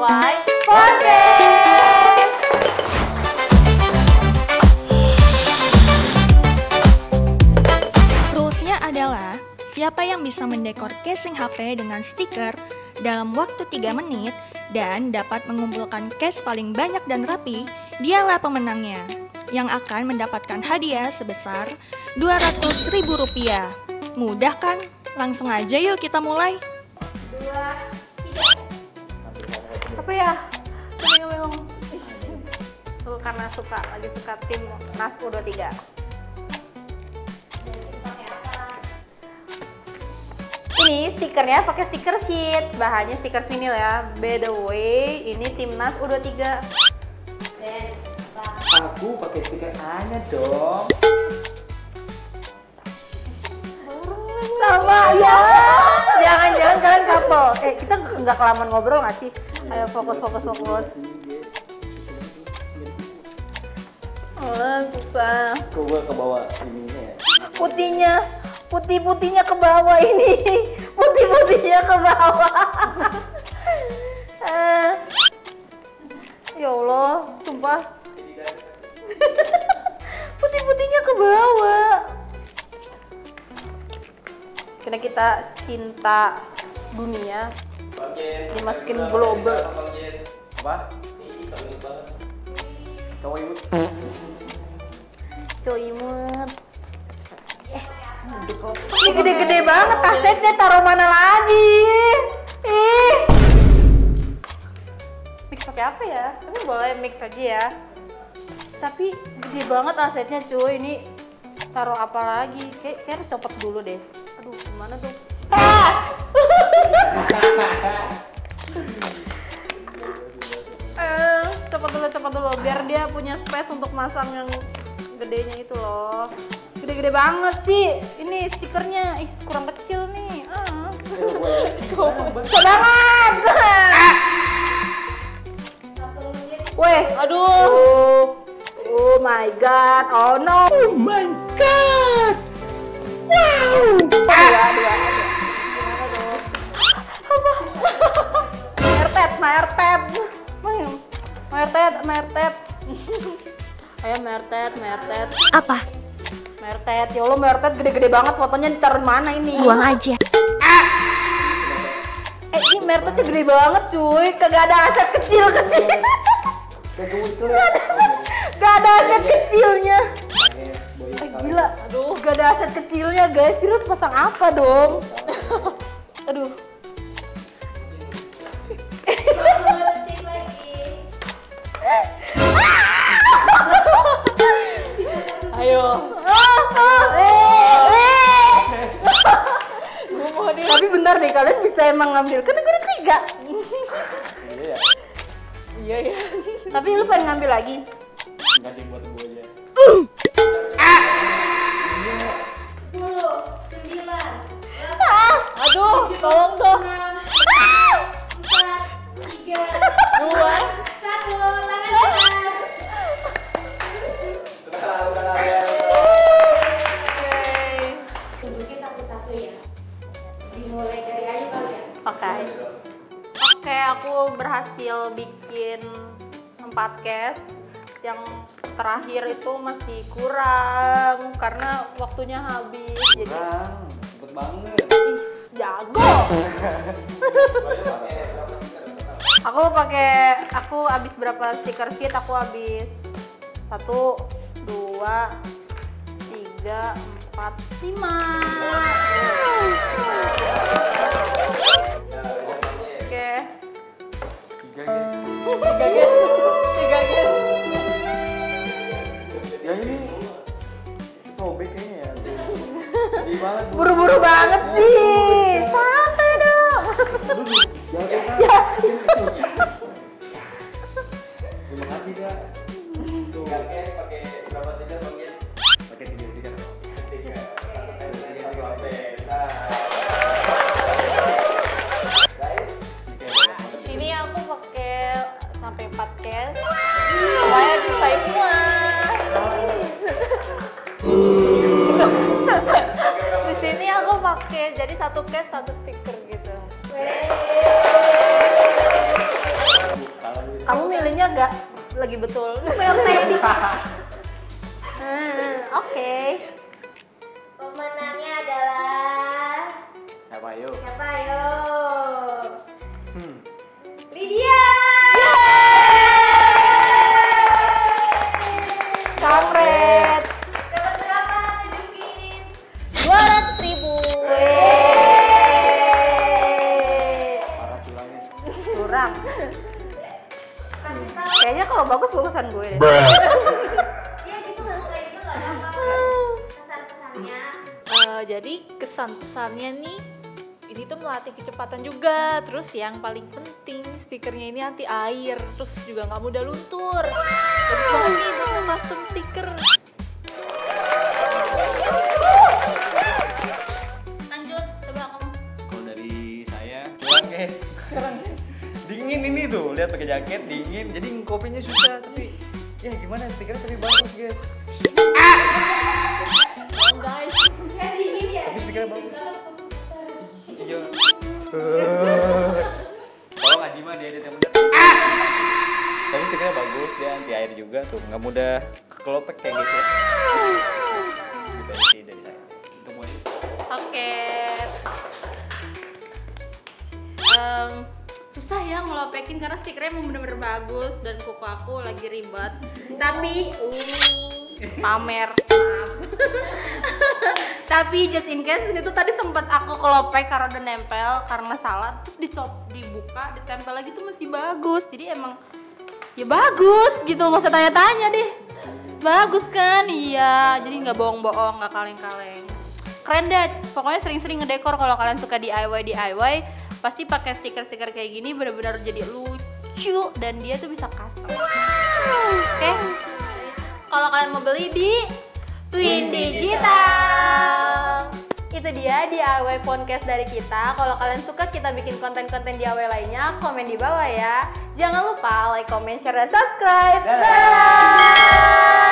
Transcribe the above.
DIY Podcast. Rules-nya adalah siapa yang bisa mendekor casing HP dengan stiker dalam waktu 3 menit dan dapat mengumpulkan case paling banyak dan rapi, dialah pemenangnya yang akan mendapatkan hadiah sebesar Rp200.000. Mudah kan? Langsung aja yuk kita mulai. 2, 3. Apa ya? Bingung-bingung. Tuh karena lagi suka tim NAS U23. Ini stikernya pakai stiker sheet, bahannya stiker vinil ya. By the way, ini timnas U23. Aku pakai stiker Anya dong. Sama ya. Jangan kalian couple. Kita nggak kelamaan ngobrol nggak sih? Ayo fokus. Oh, susah. Coba ke bawah ininya ya. Putih-putihnya ke bawah ini. Putih-putihnya ke bawah. Ya Allah, sumpah. Putih-putihnya ke bawah. Karena kita cinta dunia. Dimasukin global. Apa? Ini serius banget. Cowok imut. Cowok imut. Ini gede-gede banget kasetnya, taruh mana lagi? Mix pakai apa ya? Tapi boleh mix aja ya. Tapi gede banget asetnya cuy. Ini taruh apa lagi? Kayak harus copot dulu deh. Aduh, gimana tuh? Copot dulu biar dia punya space untuk masang yang gedenya itu loh. Gede-gede banget sih. Ini stikernya kurang kecil nih. Banget. Weh, aduh. Oh my god. Oh no. Oh my god. Wow. Dua. Gimana tuh? Mertet. Ayo mertet. Apa? Mertet, ya Allah mertet gede-gede banget, fotonya ditaruh mana ini? Buang aja. Ini mertetnya gede banget cuy, kagak ada aset kecil. Gak ada aset kecilnya. Gila, aduh gak ada aset kecilnya guys, terus pasang apa dong? Aduh. Ayo. Tapi bentar deh, kalian bisa emang ngambil, kan gue ada 3. Iya ya. Tapi lu pengen ngambil lagi? Enggak sih, buat gue aja. 10, 9. Aduh, tolong dong. 4, 3, 2, 1, tangan atas. Tunjukin satu-satu ya. Dimulai dari Ayu kali ya. Oke, aku berhasil bikin 4 case. Yang terakhir itu masih kurang karena waktunya habis. Jadi Cepet banget. jago. Aku habis berapa stiker sheet? Aku habis 1, 2, 3, 4, 5. Oke. 3 guys. Ya ini sobek kayaknya ya. Di banget. Buru-buru banget sih. Santai dong. Ya. Terima kasih Kak. Tuh. Pakai berapa tiga bagian? Pakai 3. Ini aku pakai sampai 4 case. Supaya bisa semua. Di sini aku pakai jadi 1 case 1 stiker gitu. kagak lagi betul. PLT ini. Oke. Pemenangnya adalah Siapa yuk? siapa yo? Lydia. Kampret. Dapat berapa? Tunjukin. 200.000. Parah curangnya. Curang. Kayaknya kalau bagusan gue deh. Ya gitu kan kayak gitu nggak ada apa-apa. Kesan-kesannya. Jadi kesan-pesannya nih, ini tuh melatih kecepatan juga. Terus yang paling penting stikernya ini anti air, terus juga nggak mudah luntur. Bagus banget nih buat custom stiker. Lanjut, coba kamu. Kalau dari saya curang guys. Dingin ini tuh, lihat pakai jaket dingin, jadi kopinya susah. Tapi ya gimana, stikernya tapi bagus guys. Guys, Dingin ya. Tapi stikernya bagus. Iya. Tolong Ajima dia yang bener. Tapi stikernya bagus, dia anti air juga tuh, nggak mudah kekelopek kayak gitu. Dari saya. Itu mau. Oke. Susah ya ngelopekin karena stikernya emang bener-bener bagus dan kuku aku lagi ribet. Tapi pamer, maaf. Tapi just in case ini tuh tadi sempat aku kelopek karena udah nempel karena salah, terus dibuka, ditempel lagi tuh masih bagus. Jadi emang ya bagus gitu, nggak usah tanya-tanya deh. Bagus kan? Iya, jadi nggak bohong-bohong, nggak kaleng-kaleng. Keren deh, pokoknya sering-sering ngedekor kalau kalian suka DIY, pasti pakai stiker-stiker kayak gini benar-benar jadi lucu dan dia tuh bisa custom. Oke. Kalau kalian mau beli di Twin Digital. Itu dia DIY podcast dari kita. Kalau kalian suka kita bikin konten-konten DIY lainnya, komen di bawah ya. Jangan lupa like, comment, share, dan subscribe. Dadah.